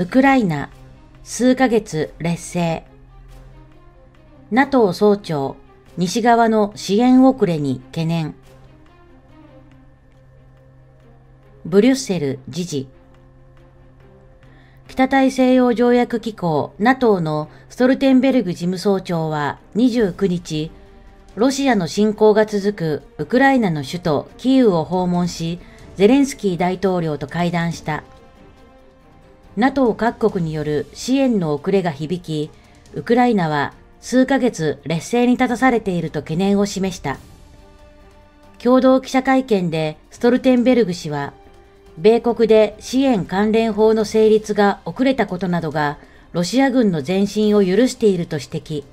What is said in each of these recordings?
ウクライナ、数ヶ月劣勢。NATO 総長、西側の支援遅れに懸念。ブリュッセル、時事。北大西洋条約機構 NATO のストルテンベルグ事務総長は29日、ロシアの侵攻が続くウクライナの首都キーウを訪問し、ゼレンスキー大統領と会談した。NATO 各国による支援の遅れが響き、ウクライナは数ヶ月劣勢に立たされていると懸念を示した。共同記者会見でストルテンベルグ氏は、米国で支援関連法の成立が遅れたことなどがロシア軍の前進を許していると指摘。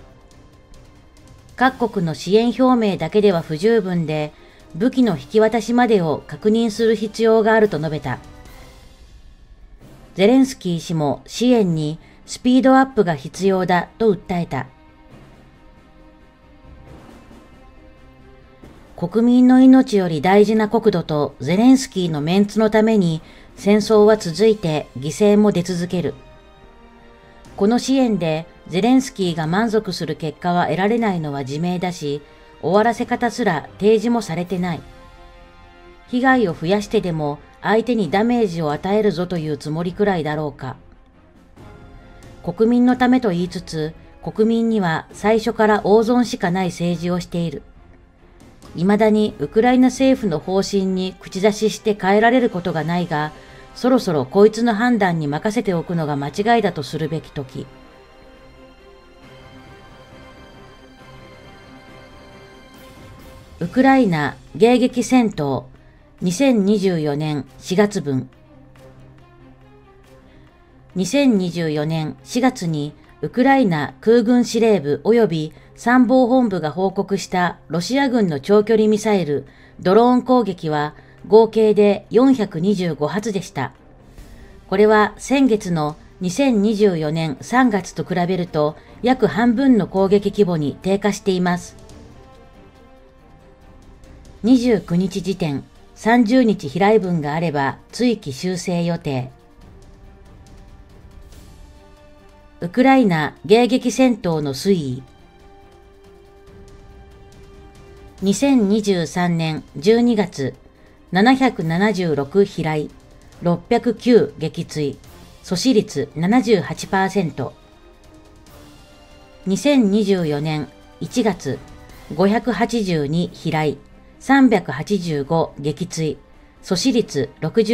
各国の支援表明だけでは不十分で、武器の引き渡しまでを確認する必要があると述べた。ゼレンスキー氏も支援にスピードアップが必要だと訴えた。国民の命より大事な国土とゼレンスキーのメンツのために戦争は続いて犠牲も出続ける。この支援でゼレンスキーが満足する結果は得られないのは自明だし、終わらせ方すら提示もされてない。被害を増やしてでも相手にダメージを与えるぞというつもりくらいだろうか。国民のためと言いつつ、国民には最初から大損しかない政治をしている。未だにウクライナ政府の方針に口出しして変えられることがないが、そろそろこいつの判断に任せておくのが間違いだとするべき時。ウクライナ迎撃戦闘2024年4月分。2024年4月にウクライナ空軍司令部及び参謀本部が報告したロシア軍の長距離ミサイル、ドローン攻撃は合計で425発でした。これは先月の2024年3月と比べると約半分の攻撃規模に低下しています。29日時点、30日飛来分があれば追記修正予定。ウクライナ迎撃戦闘の推移。2023年12月、776飛来、609撃墜、阻止率 78%。2024年1月、582飛来、385撃墜、阻止率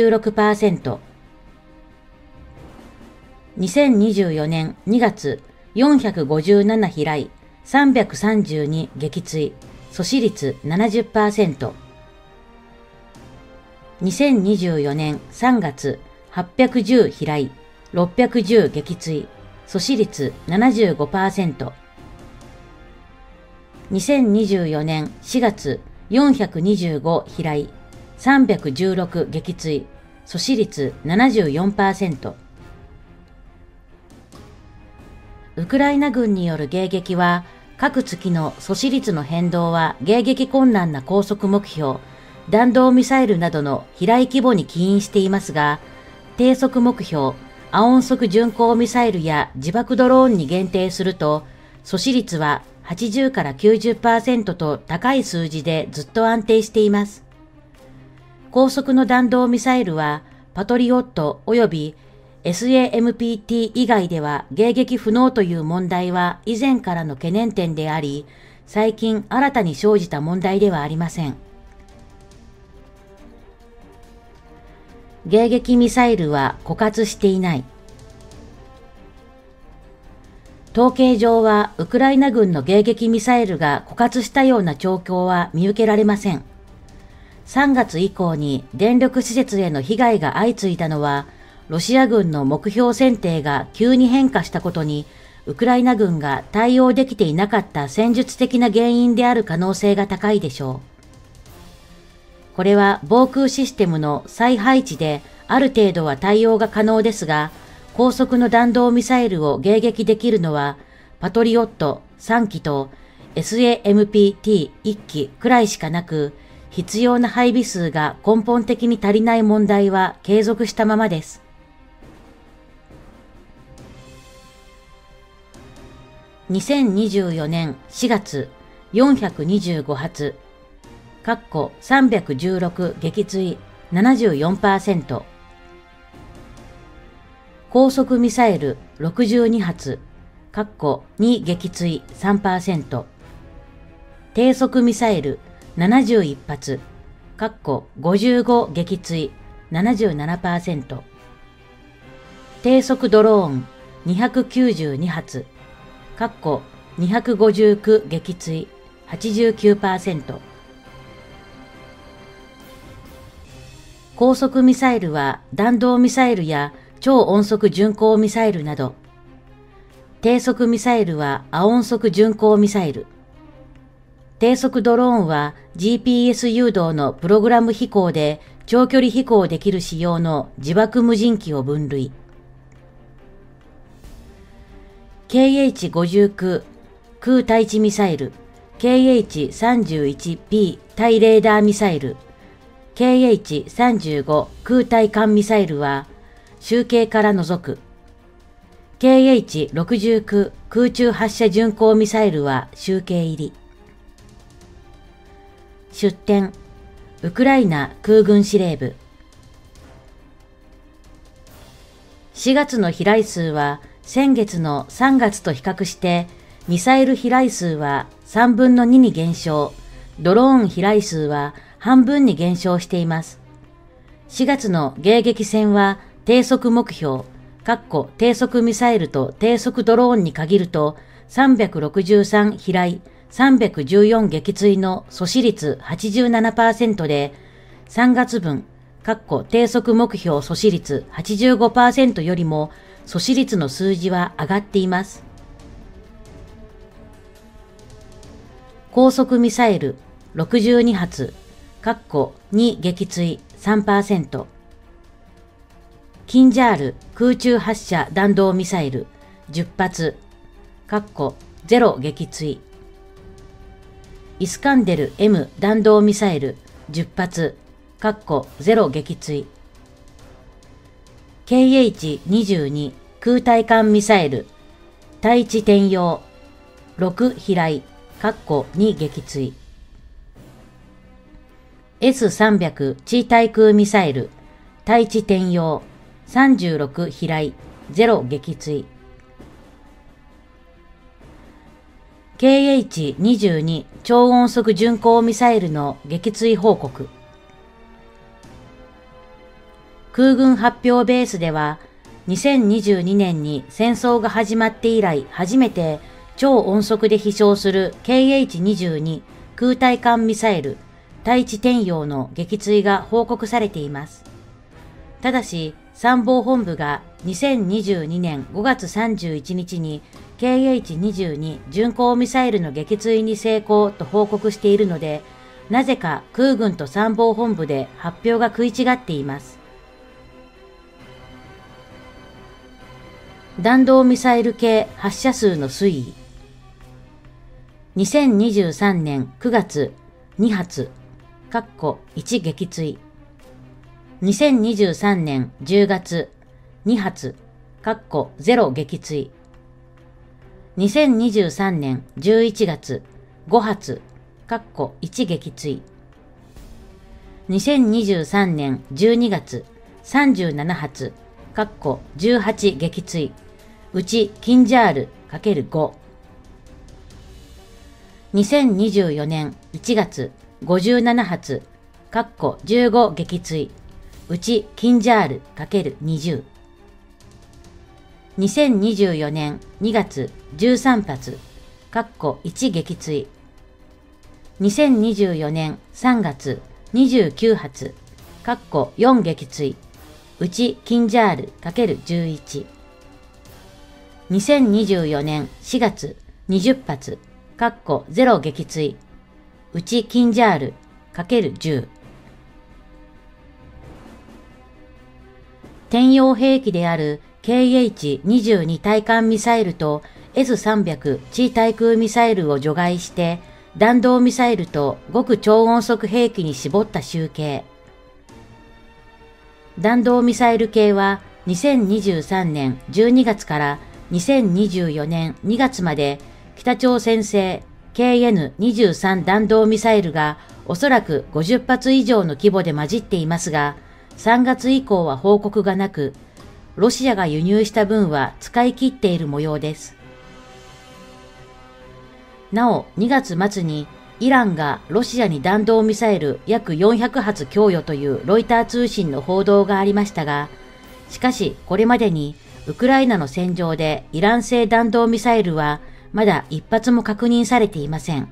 66%。2024年2月、457飛来、332撃墜、阻止率 70%。2024年3月、810飛来、610撃墜、阻止率 75%。2024年4月、425飛来、316撃墜、阻止率 74%。ウクライナ軍による迎撃は、各月の阻止率の変動は迎撃困難な高速目標、弾道ミサイルなどの飛来規模に起因していますが、低速目標、亜音速巡航ミサイルや自爆ドローンに限定すると、阻止率は80から 90% と高い数字でずっと安定しています。高速の弾道ミサイルは、パトリオット及びSAMPT 以外では迎撃不能という問題は以前からの懸念点であり、最近新たに生じた問題ではありません。迎撃ミサイルは枯渇していない。統計上はウクライナ軍の迎撃ミサイルが枯渇したような兆候は見受けられません。3月以降に電力施設への被害が相次いだのは、ロシア軍の目標選定が急に変化したことに、ウクライナ軍が対応できていなかった戦術的な原因である可能性が高いでしょう。これは防空システムの再配置である程度は対応が可能ですが、高速の弾道ミサイルを迎撃できるのは、パトリオット3機と SAMPT1 機くらいしかなく、必要な配備数が根本的に足りない問題は継続したままです。 2024年4月425発、316撃墜 74%。高速ミサイル62発、2撃墜 3%。低速ミサイル71発、55撃墜 77%。低速ドローン292発、259撃墜 89%。高速ミサイルは弾道ミサイルや超音速巡航ミサイルなど、低速ミサイルは亜音速巡航ミサイル、低速ドローンは GPS 誘導のプログラム飛行で長距離飛行できる仕様の自爆無人機を分類。KH-59 空対地ミサイル、KH-31B 対レーダーミサイル、KH-35 空対艦ミサイルは集計から除く。KH-69 空中発射巡航ミサイルは集計入り。出展、ウクライナ空軍司令部。4月の飛来数は先月の3月と比較してミサイル飛来数は3分の2に減少、ドローン飛来数は半分に減少しています。4月の迎撃戦は低速目標、低速ミサイルと低速ドローンに限ると363飛来、314撃墜の阻止率 87% で、3月分、低速目標阻止率 85% よりも阻止率の数字は上がっています。高速ミサイル62発、2撃墜 3%。キンジャール空中発射弾道ミサイル10発、0撃墜。イスカンデル M 弾道ミサイル10発、0撃墜。KH-22 空対艦ミサイル対地転用6飛来、2撃墜。S300 地対空ミサイル対地転用36飛来、0撃墜。KH-22 超音速巡航ミサイルの撃墜報告。空軍発表ベースでは、2022年に戦争が始まって以来初めて超音速で飛翔する KH-22 空対艦ミサイル対地転用の撃墜が報告されています。ただし、参謀本部が2022年5月31日に KH-22 巡航ミサイルの撃墜に成功と報告しているので、なぜか空軍と参謀本部で発表が食い違っています。弾道ミサイル系発射数の推移。2023年9月2発、1撃墜。2023年10月2発、0撃墜。2023年11月5発、1撃墜。2023年12月37発、18撃墜。うちキンジャール ×5。2024年1月57発、15撃墜。うちキンジャール ×20。2024年2月13発、1撃墜。2024年3月29発、4撃墜。うちキンジャール ×11。2024年4月20発、0撃墜。うちキンジャール ×10。転用兵器である KH-22 対艦ミサイルと S300 地対空ミサイルを除外して弾道ミサイルと極超音速兵器に絞った集計。弾道ミサイル系は2023年12月から2024年2月まで北朝鮮製 KN-23 弾道ミサイルがおそらく50発以上の規模で混じっていますが、3月以降は報告がなく、ロシアが輸入した分は使い切っている模様です。なお、2月末にイランがロシアに弾道ミサイル約400発供与というロイター通信の報道がありましたが、しかしこれまでにウクライナの戦場でイラン製弾道ミサイルはまだ一発も確認されていません。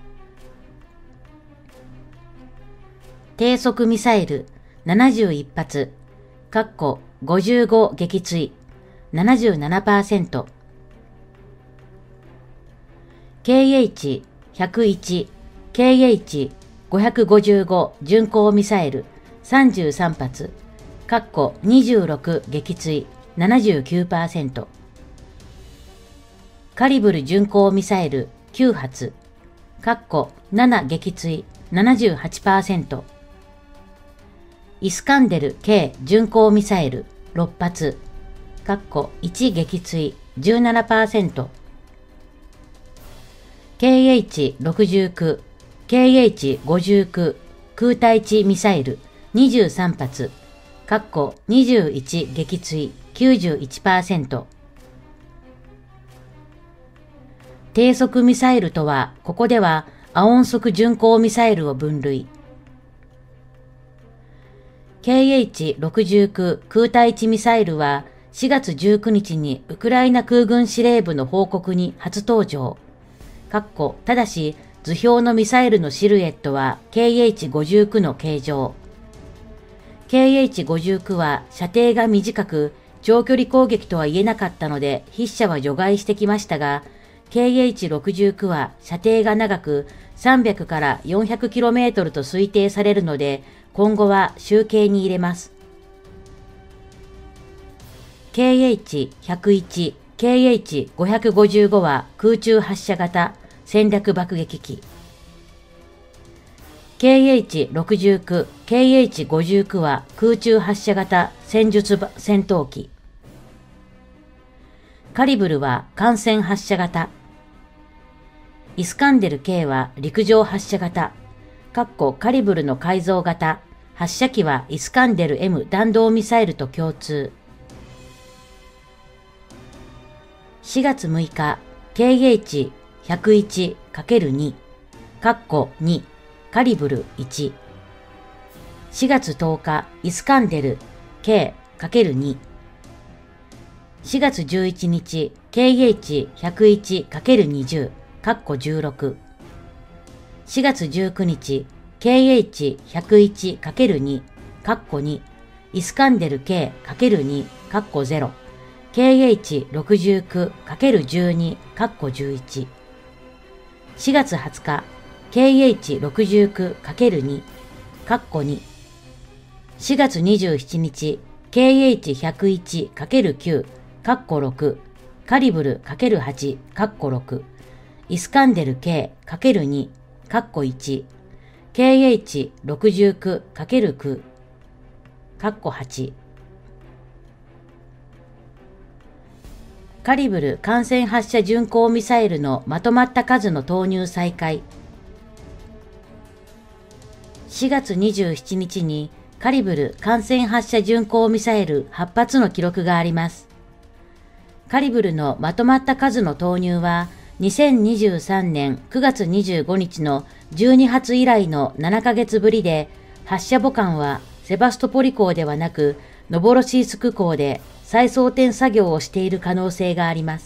低速ミサイル71発、55撃墜、77%。KH-101、KH-555 巡航ミサイル33発、26撃墜、79%。カリブル巡航ミサイル9発、7撃墜、78%。イスカンデル K 巡航ミサイル6発、1撃墜、17%。KH-69、KH-59 空対地ミサイル23発、21撃墜、91%。低速ミサイルとは、ここでは亜音速巡航ミサイルを分類。KH-69 空対地ミサイルは4月19日にウクライナ空軍司令部の報告に初登場。ただし図表のミサイルのシルエットは KH-59 の形状。KH-59 は射程が短く長距離攻撃とは言えなかったので筆者は除外してきましたが、KH-69 は射程が長く300から 400km と推定されるので今後は集計に入れます。KH-101、KH-555 は空中発射型戦略爆撃機。KH-69、KH-59 は空中発射型戦術戦闘機。カリブルは艦船発射型。イスカンデル K は陸上発射型。カリブルの改造型。発射機はイスカンデル M 弾道ミサイルと共通。4月6日、KH-101×2、2、カリブル1。4月10日、イスカンデル K×2。4月11日、KH-101×20、16。4月19日、KH-101×2、2、イスカンデル K×2、0。KH-69×12、11。4月20日、KH-69×2、2。4月27日、KH-101×9、6、カリブル ×8、6、イスカンデル K×2、1、KH-69×9、8。カリブル艦船発射巡航ミサイルのまとまった数の投入再開。4月27日にカリブル艦船発射巡航ミサイル8発の記録があります。カリブルのまとまった数の投入は2023年9月25日の12発以来の7ヶ月ぶりで、発射母艦はセバストポリ港ではなくノボロシースク港で再装填作業をしている可能性があります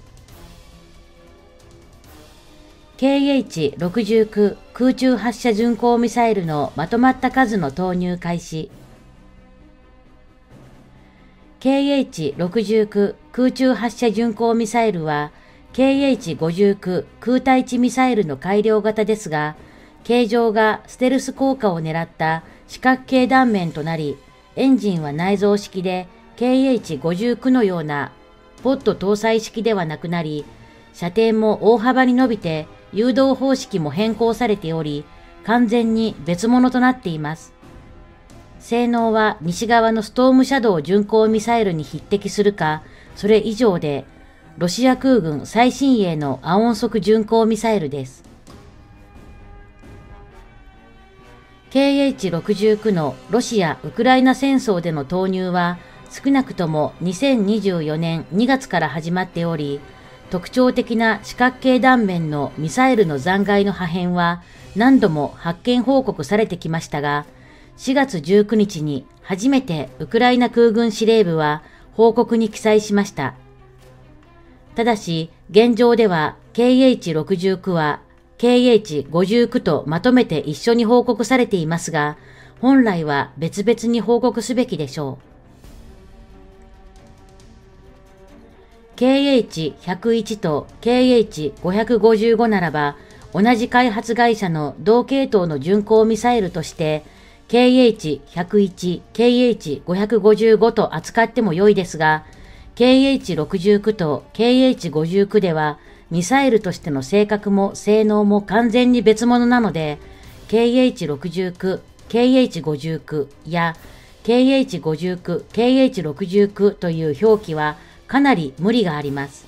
。KH-69 空中発射巡航ミサイルのまとまった数の投入開始。KH-69 空中発射巡航ミサイルは KH-59 空対地ミサイルの改良型ですが、形状がステルス効果を狙った四角形断面となり、エンジンは内蔵式で KH-59 のようなポット搭載式ではなくなり、射程も大幅に伸びて誘導方式も変更されており、完全に別物となっています。性能は西側のストームシャドウ巡航ミサイルに匹敵するか、それ以上で、 ロシア空軍最新鋭の亜音速巡航ミサイルです。KH-69 のロシア・ウクライナ戦争での投入は少なくとも2024年2月から始まっており、特徴的な四角形断面のミサイルの残骸の破片は何度も発見報告されてきましたが、4月19日に初めてウクライナ空軍司令部は報告に記載しました。ただし、現状では KH-69 は KH-59 とまとめて一緒に報告されていますが、本来は別々に報告すべきでしょう。KH-101 と KH-555 ならば、同じ開発会社の同系統の巡航ミサイルとして、KH-101、KH-555 と扱っても良いですが、KH-69 と KH-59 では、ミサイルとしての性格も性能も完全に別物なので、KH-69、KH-59 や KH-59、KH-69 という表記はかなり無理があります。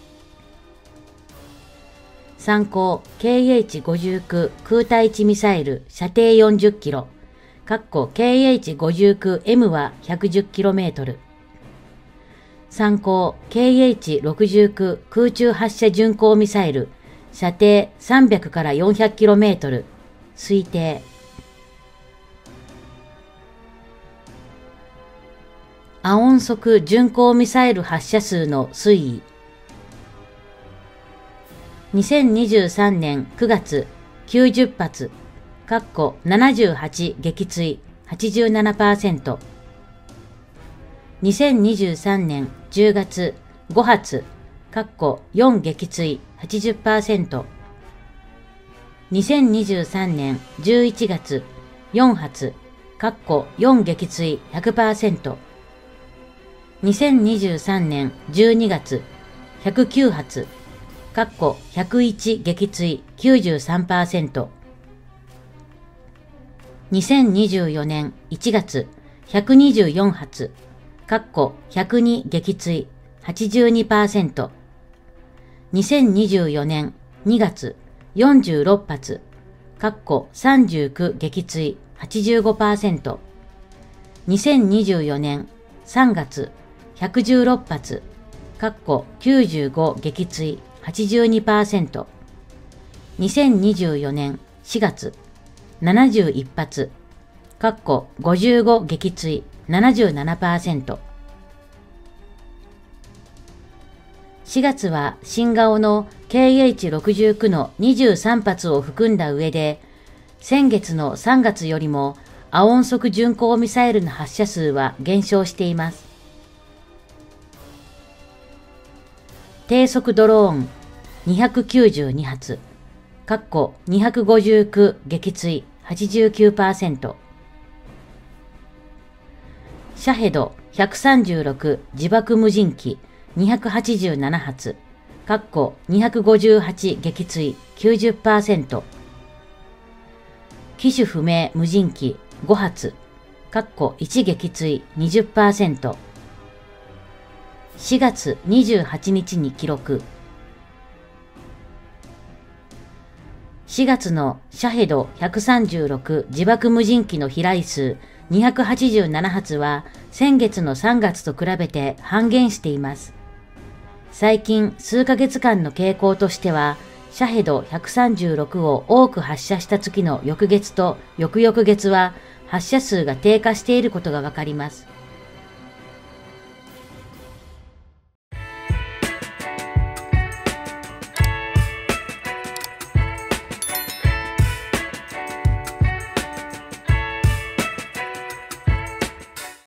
参考 KH-59 空対地ミサイル射程40キロ、KH-59M は 110km。参考 KH-69 空中発射巡航ミサイル射程300から 400km 推定。亜音速巡航ミサイル発射数の推移。2023年9月90発78撃墜 87%。2023年10月5発4撃墜 80%。2023年11月4発4撃墜 100%。2023年12月109発101撃墜 93%。2024年1月124発102撃墜 82%。2024年2月46発39撃墜 85%。2024年3月116発95撃墜 82%。2024年4月71発55撃墜 77%。4月は新顔の KH-69 の23発を含んだ上で、先月の3月よりも亜音速巡航ミサイルの発射数は減少しています。低速ドローン292発259撃墜 89%。シャヘド136自爆無人機287発258撃墜 90%。機種不明無人機5発1撃墜 20%。4月28日に記録。4月のシャヘド136自爆無人機の飛来数287発は先月の3月と比べて半減しています。最近数ヶ月間の傾向としては、シャヘド136を多く発射した月の翌月と翌々月は発射数が低下していることがわかります。